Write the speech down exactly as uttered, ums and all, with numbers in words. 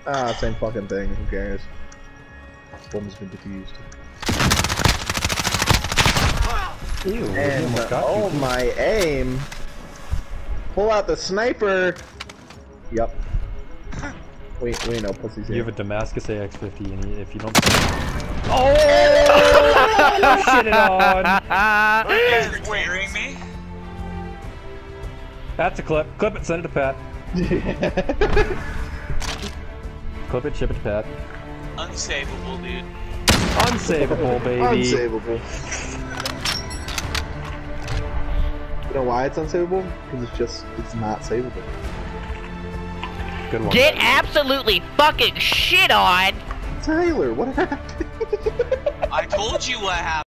Ah, same fucking thing. Who cares? Bomb's been defused. Ew, And oh you. My aim! Pull out the sniper! Yep. Wait, wait, no pussies here. You have a Damascus A X fifty, and if you don't. Oh! Shit it on! Are you guys wearing me? That's a clip. Clip it, send it to Pat. Clip it, ship it to Pat. Unsavable, dude. Unsavable, baby. Unsavable. You know why it's unsavable? Because it's just, it's not savable. Good one. Get absolutely fucking shit on! Tyler, what happened? I told you what happened.